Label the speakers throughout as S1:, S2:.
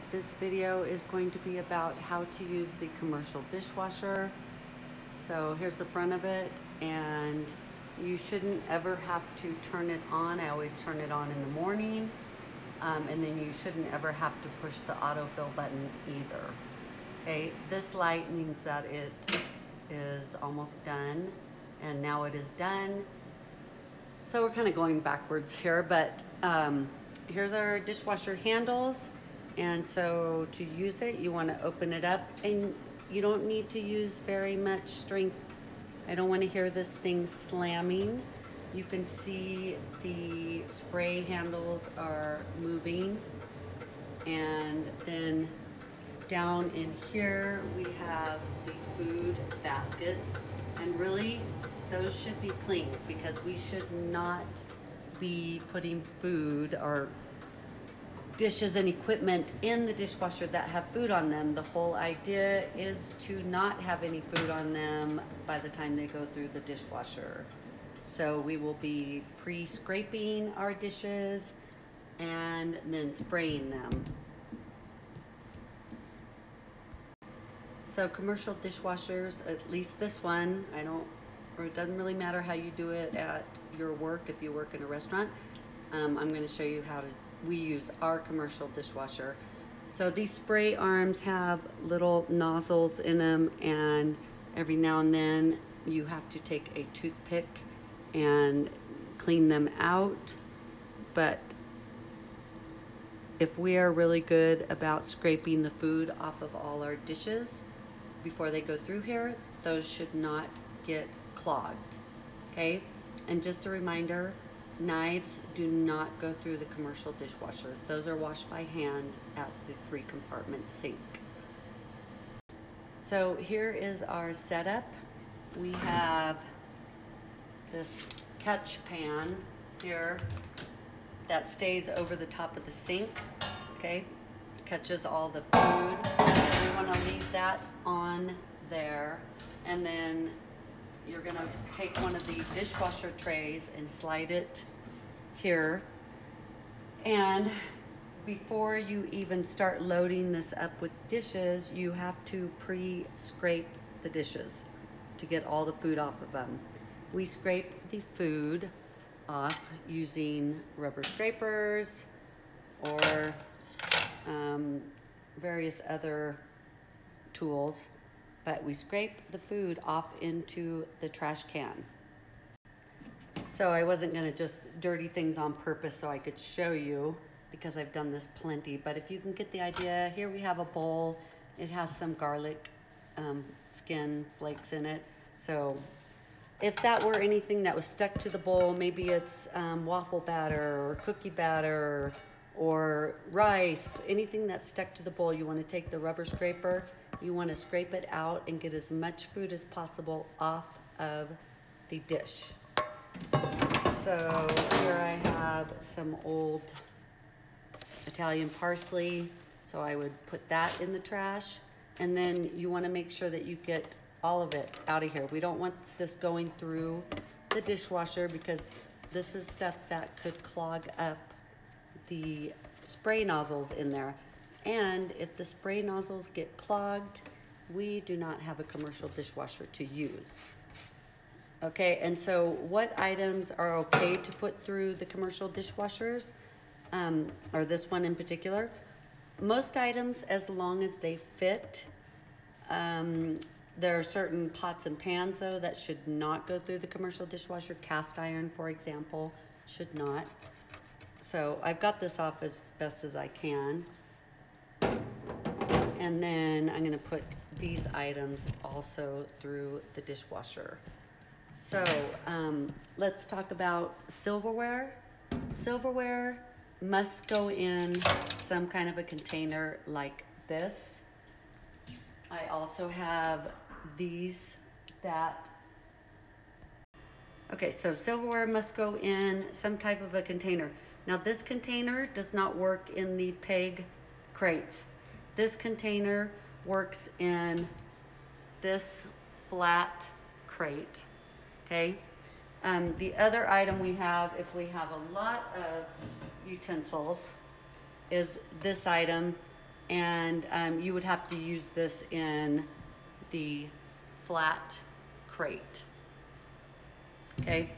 S1: This video is going to be about how to use the commercial dishwasher. So here's the front of it, and you shouldn't ever have to turn it on. I always turn it on in the morning, and then you shouldn't ever have to push the autofill button either. Okay, this light means that it is almost done, and now it is done. So we're kind of going backwards here, but here's our dishwasher handles. And so to use it, you want to open it up, and you don't need to use very much strength. I don't want to hear this thing slamming. You can see the spray handles are moving. And then down in here, we have the food baskets. And really, those should be clean because we should not be putting food or dishes and equipment in the dishwasher that have food on them. The whole idea is to not have any food on them by the time they go through the dishwasher. So we will be pre-scraping our dishes and then spraying them. So commercial dishwashers, at least this one, it doesn't really matter how you do it at your work if you work in a restaurant. I'm going to show you how we use our commercial dishwasher. So these spray arms have little nozzles in them, and every now and then you have to take a toothpick and clean them out. But if we are really good about scraping the food off of all our dishes before they go through here, those should not get clogged. Okay, and just a reminder, knives do not go through the commercial dishwasher. Those are washed by hand at the 3-compartment sink. So here is our setup. We have this catch pan here that stays over the top of the sink, okay? Catches all the food. We want to leave that on there, and then you're gonna take one of the dishwasher trays and slide it here. And before you even start loading this up with dishes, you have to pre-scrape the dishes to get all the food off of them. We scrape the food off using rubber scrapers or various other tools. But we scrape the food off into the trash can. So I wasn't gonna just dirty things on purpose so I could show you, because I've done this plenty, but if you can get the idea, here we have a bowl. It has some garlic skin flakes in it. So if that were anything that was stuck to the bowl, maybe it's waffle batter or cookie batter or rice, anything that's stuck to the bowl, you wanna take the rubber scraper, you wanna scrape it out and get as much food as possible off of the dish. So here I have some old Italian parsley, so I would put that in the trash, and then you wanna make sure that you get all of it out of here. We don't want this going through the dishwasher because this is stuff that could clog up the spray nozzles in there. And if the spray nozzles get clogged, we do not have a commercial dishwasher to use. Okay, and so what items are okay to put through the commercial dishwashers, or this one in particular? Most items, as long as they fit. There are certain pots and pans though that should not go through the commercial dishwasher. Cast iron, for example, should not. So I've got this off as best as I can. And then I'm gonna put these items also through the dishwasher. So let's talk about silverware. Silverware must go in some kind of a container like this. I also have these that, okay, so silverware must go in some type of a container. Now this container does not work in the peg crates. This container works in this flat crate, okay? The other item we have, if we have a lot of utensils, is this item. And you would have to use this in the flat crate. Okay.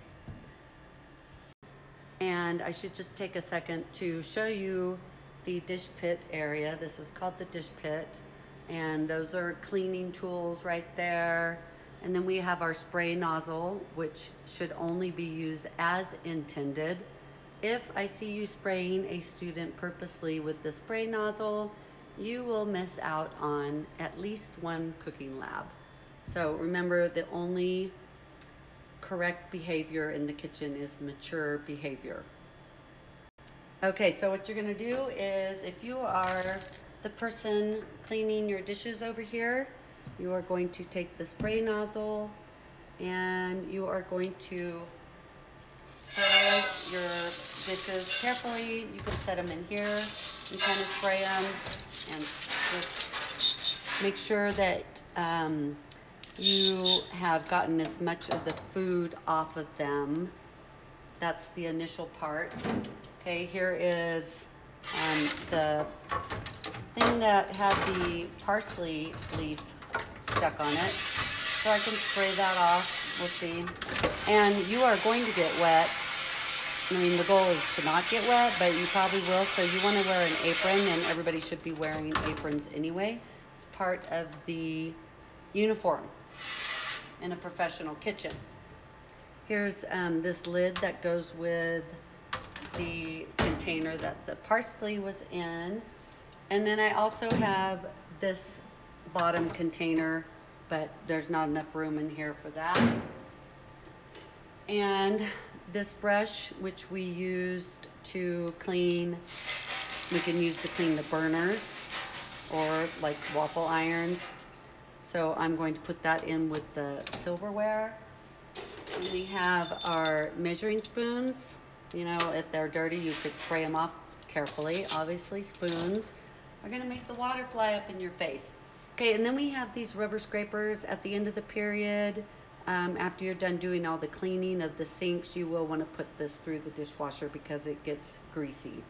S1: And I should just take a second to show you the dish pit area. This is called the dish pit. And those are cleaning tools right there. And then we have our spray nozzle, which should only be used as intended. If I see you spraying a student purposely with the spray nozzle, you will miss out on at least one cooking lab. So remember, the only correct behavior in the kitchen is mature behavior. Okay, so what you're gonna do is, if you are the person cleaning your dishes over here, you are going to take the spray nozzle and you are going to spray your dishes carefully. You can set them in here and kind of spray them and just make sure that you have gotten as much of the food off of them. That's the initial part. Okay, here is the thing that had the parsley leaf stuck on it. So I can spray that off, we'll see. And you are going to get wet. I mean, the goal is to not get wet, but you probably will. So you want to wear an apron, and everybody should be wearing aprons anyway. It's part of the uniform in a professional kitchen. Here's this lid that goes with the container that the parsley was in. And then I also have this bottom container, but there's not enough room in here for that. And this brush, which we used to clean, we can use to clean the burners or like waffle irons. So I'm going to put that in with the silverware. And we have our measuring spoons. You know, if they're dirty, you could spray them off carefully. Obviously, spoons are gonna make the water fly up in your face. Okay, and then we have these rubber scrapers at the end of the period. After you're done doing all the cleaning of the sinks, you will want to put this through the dishwasher because it gets greasy.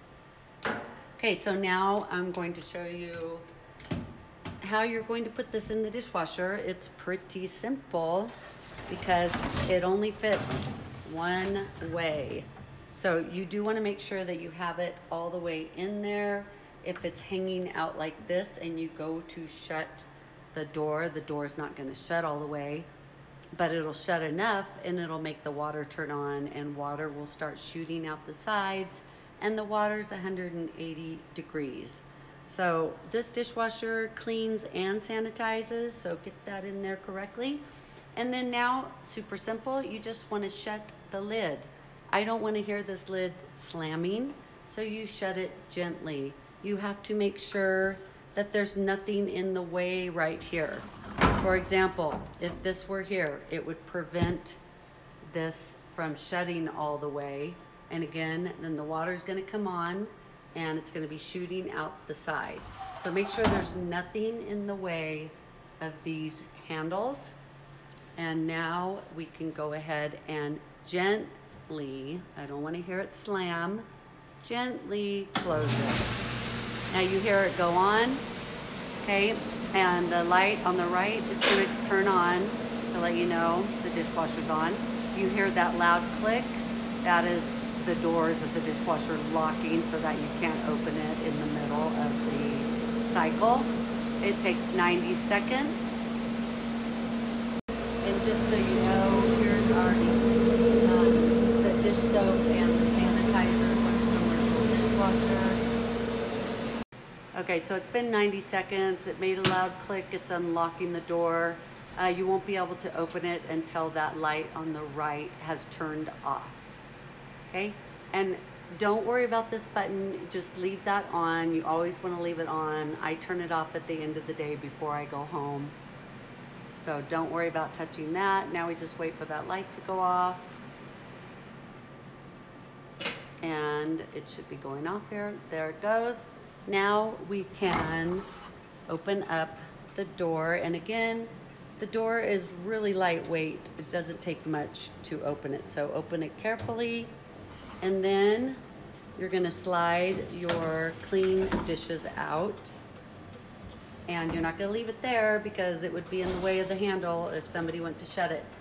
S1: Okay, so now I'm going to show you how you're going to put this in the dishwasher. It's pretty simple because it only fits one way. So you do want to make sure that you have it all the way in there. If it's hanging out like this and you go to shut the door is not going to shut all the way, but it'll shut enough and it'll make the water turn on, and water will start shooting out the sides, and the water's 180 degrees. So this dishwasher cleans and sanitizes, so get that in there correctly. And then now, super simple, you just want to shut the lid. I don't want to hear this lid slamming, so you shut it gently. You have to make sure that there's nothing in the way right here. For example, if this were here, it would prevent this from shutting all the way. And again, then the water's gonna come on and it's gonna be shooting out the side. So make sure there's nothing in the way of these handles. And now we can go ahead and gently, I don't wanna hear it slam, gently close it. Now you hear it go on, okay? And the light on the right is going to turn on to let you know the dishwasher's on. You hear that loud click, that is the doors of the dishwasher locking so that you can't open it in the middle of the cycle. It takes 90 seconds. And just so you know, here's our the dish soap and the sanitizer from the commercial dishwasher. Okay, so it's been 90 seconds. It made a loud click. It's unlocking the door. You won't be able to open it until that light on the right has turned off. Okay, and don't worry about this button. Just leave that on. You always want to leave it on. I turn it off at the end of the day before I go home. So don't worry about touching that. Now we just wait for that light to go off. And it should be going off here. There it goes. Now we can open up the door, and again, the door is really lightweight. It doesn't take much to open it, so open it carefully, and then you're gonna slide your clean dishes out. And you're not gonna leave it there because it would be in the way of the handle if somebody went to shut it.